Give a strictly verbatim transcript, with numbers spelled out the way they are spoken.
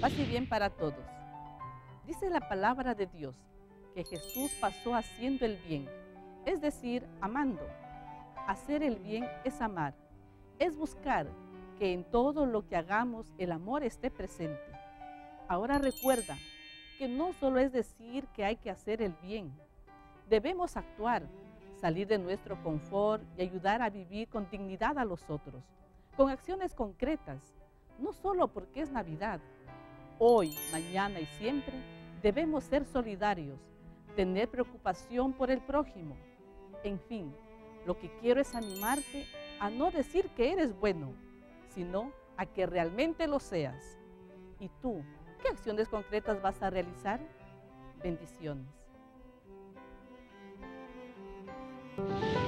Paz y bien para todos. Dice la palabra de Dios que Jesús pasó haciendo el bien, es decir, amando. Hacer el bien es amar, es buscar que en todo lo que hagamos el amor esté presente. Ahora recuerda que no solo es decir que hay que hacer el bien, debemos actuar, salir de nuestro confort y ayudar a vivir con dignidad a los otros, con acciones concretas, no solo porque es Navidad. Hoy, mañana y siempre debemos ser solidarios, tener preocupación por el prójimo. En fin, lo que quiero es animarte a no decir que eres bueno, sino a que realmente lo seas. ¿Y tú, qué acciones concretas vas a realizar? Bendiciones.